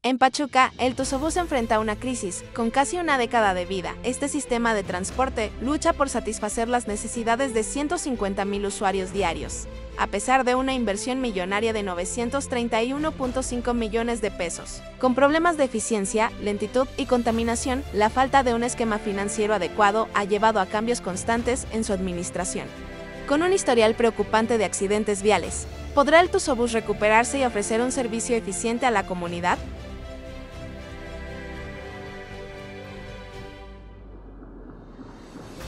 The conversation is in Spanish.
En Pachuca, el Tuzobús enfrenta una crisis. Con casi una década de vida, este sistema de transporte lucha por satisfacer las necesidades de 150,000 usuarios diarios, a pesar de una inversión millonaria de 931.5 millones de pesos. Con problemas de eficiencia, lentitud y contaminación, la falta de un esquema financiero adecuado ha llevado a cambios constantes en su administración. Con un historial preocupante de accidentes viales, ¿podrá el Tuzobús recuperarse y ofrecer un servicio eficiente a la comunidad?